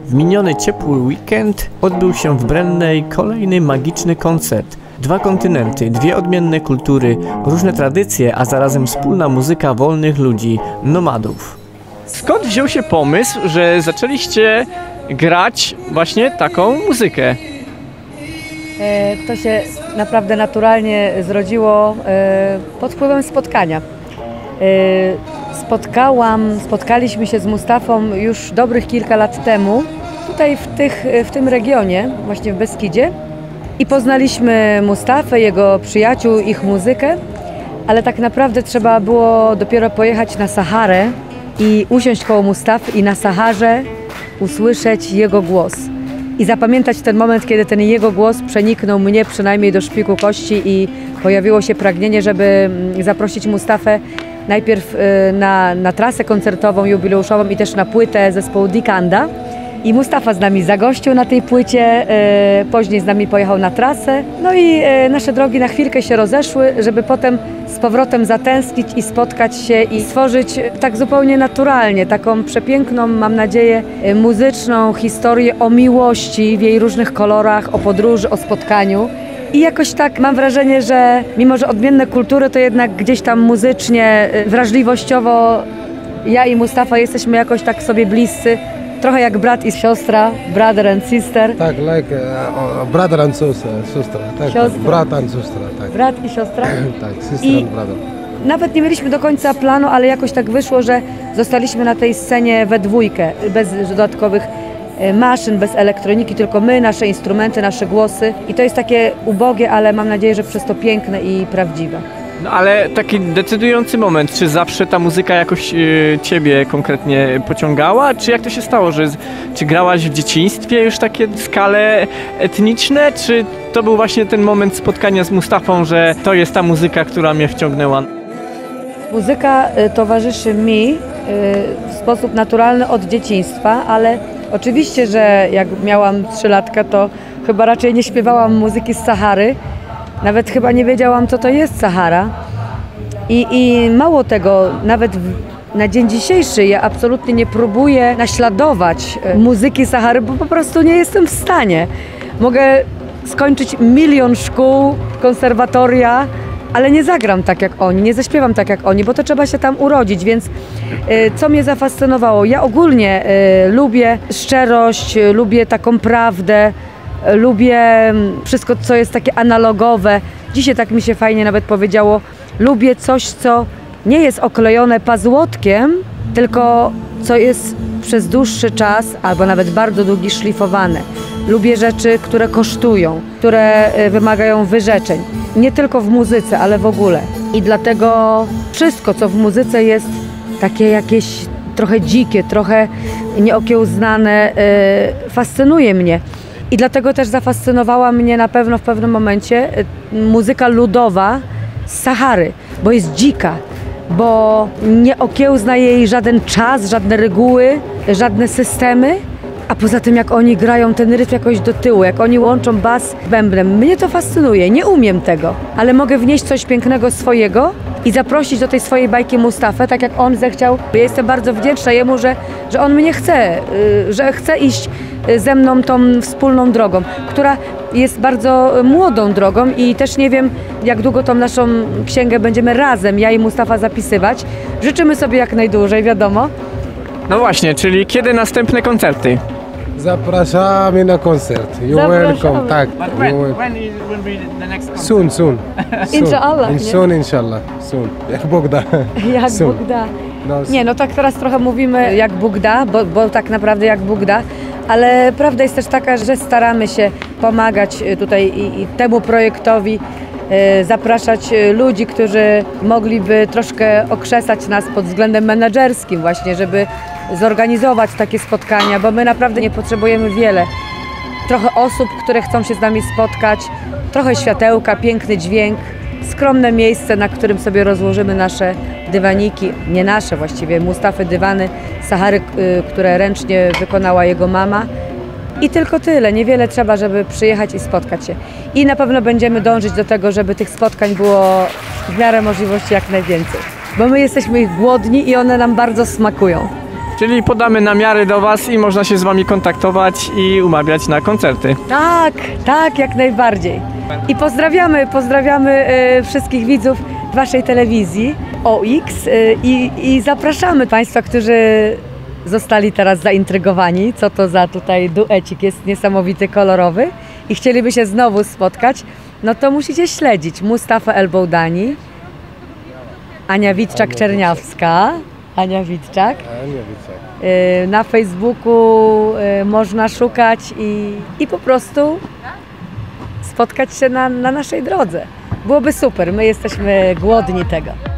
W miniony ciepły weekend odbył się w Brennej kolejny magiczny koncert. 2 kontynenty, 2 odmienne kultury, różne tradycje, a zarazem wspólna muzyka wolnych ludzi, nomadów. Skąd wziął się pomysł, że zaczęliście grać właśnie taką muzykę? To się naprawdę naturalnie zrodziło pod wpływem spotkania. Spotkaliśmy się z Mustafą już dobrych kilka lat temu, tutaj w tym regionie, właśnie w Beskidzie. I poznaliśmy Mustafę, jego przyjaciół, ich muzykę, ale tak naprawdę trzeba było dopiero pojechać na Saharę i usiąść koło Mustafy i na Saharze usłyszeć jego głos. I zapamiętać ten moment, kiedy ten jego głos przeniknął mnie przynajmniej do szpiku kości i pojawiło się pragnienie, żeby zaprosić Mustafę najpierw na trasę koncertową, jubileuszową i też na płytę zespołu Dikanda. I Mustafa z nami zagościł na tej płycie, później z nami pojechał na trasę. No i nasze drogi na chwilkę się rozeszły, żeby potem z powrotem zatęsknić i spotkać się i stworzyć tak zupełnie naturalnie, taką przepiękną, mam nadzieję, muzyczną historię o miłości w jej różnych kolorach, o podróży, o spotkaniu. I jakoś tak mam wrażenie, że mimo że odmienne kultury, to jednak gdzieś tam muzycznie, wrażliwościowo ja i Mustafa jesteśmy jakoś tak sobie bliscy. Trochę jak brat i siostra, brother and sister. Tak, like brother and sister, tak, tak, brat and sister, tak. Brat i siostra? Tak, sister and brother. Nawet nie mieliśmy do końca planu, ale jakoś tak wyszło, że zostaliśmy na tej scenie we dwójkę, bez dodatkowych maszyn, bez elektroniki, tylko my, nasze instrumenty, nasze głosy. I to jest takie ubogie, ale mam nadzieję, że przez to piękne i prawdziwe. No ale taki decydujący moment, czy zawsze ta muzyka jakoś ciebie konkretnie pociągała? Czy jak to się stało, czy grałaś w dzieciństwie już takie skale etniczne? Czy to był właśnie ten moment spotkania z Mustafą, że to jest ta muzyka, która mnie wciągnęła? Muzyka towarzyszy mi w sposób naturalny od dzieciństwa, ale oczywiście, że jak miałam 3-latka, to chyba raczej nie śpiewałam muzyki z Sahary. Nawet chyba nie wiedziałam, co to jest Sahara. I mało tego, nawet na dzień dzisiejszy ja absolutnie nie próbuję naśladować muzyki Sahary, bo po prostu nie jestem w stanie. Mogę skończyć 1 000 000 szkół, konserwatoria, ale nie zagram tak jak oni, nie zaśpiewam tak jak oni, bo to trzeba się tam urodzić, więc co mnie zafascynowało? Ja ogólnie lubię szczerość, lubię taką prawdę, lubię wszystko, co jest takie analogowe. Dzisiaj tak mi się fajnie nawet powiedziało, lubię coś, co nie jest oklejone pazłotkiem, tylko co jest przez dłuższy czas, albo nawet bardzo długi, szlifowane. Lubię rzeczy, które kosztują, które wymagają wyrzeczeń. Nie tylko w muzyce, ale w ogóle. I dlatego wszystko, co w muzyce jest takie jakieś trochę dzikie, trochę nieokiełznane, fascynuje mnie. I dlatego też zafascynowała mnie na pewno w pewnym momencie muzyka ludowa z Sahary, bo jest dzika, bo nie okiełzna jej żaden czas, żadne reguły, żadne systemy, a poza tym jak oni grają ten rytm jakoś do tyłu, jak oni łączą bas z bębnem. Mnie to fascynuje, nie umiem tego, ale mogę wnieść coś pięknego swojego i zaprosić do tej swojej bajki Mustafę, tak jak on zechciał. Ja jestem bardzo wdzięczna jemu, że on mnie chce, że chce iść ze mną tą wspólną drogą, która jest bardzo młodą drogą i też nie wiem, jak długo tą naszą księgę będziemy razem, ja i Mustafa, zapisywać. Życzymy sobie jak najdłużej, wiadomo. No właśnie, czyli kiedy następne koncerty? Zapraszamy na koncert. You welcome, tak. When will be the next concert? Soon. Inshallah. Soon, inshallah. Soon. Jak Bóg da. Jak Soon. Bóg da. No, Nie, no tak teraz trochę mówimy jak Bóg da, bo tak naprawdę jak Bóg da, ale prawda jest też taka, że staramy się pomagać tutaj i temu projektowi, zapraszać ludzi, którzy mogliby troszkę okrzesać nas pod względem menedżerskim właśnie, żeby zorganizować takie spotkania, bo my naprawdę nie potrzebujemy wiele. Trochę osób, które chcą się z nami spotkać, trochę światełka, piękny dźwięk, skromne miejsce, na którym sobie rozłożymy nasze dywaniki, nie nasze właściwie, Mustafy dywany Sahary, które ręcznie wykonała jego mama. I tylko tyle, niewiele trzeba, żeby przyjechać i spotkać się. I na pewno będziemy dążyć do tego, żeby tych spotkań było w miarę możliwości jak najwięcej. Bo my jesteśmy ich głodni i one nam bardzo smakują. Czyli podamy namiary do Was i można się z Wami kontaktować i umawiać na koncerty. Tak, tak, jak najbardziej. I pozdrawiamy wszystkich widzów Waszej telewizji OX i zapraszamy Państwa, którzy zostali teraz zaintrygowani, co to za tutaj duecik jest niesamowity, kolorowy i chcieliby się znowu spotkać, no to musicie śledzić Mustafa El Boudani, Ania Witczak-Czerniawska, na Facebooku można szukać i po prostu spotkać się na naszej drodze. Byłoby super, my jesteśmy głodni tego.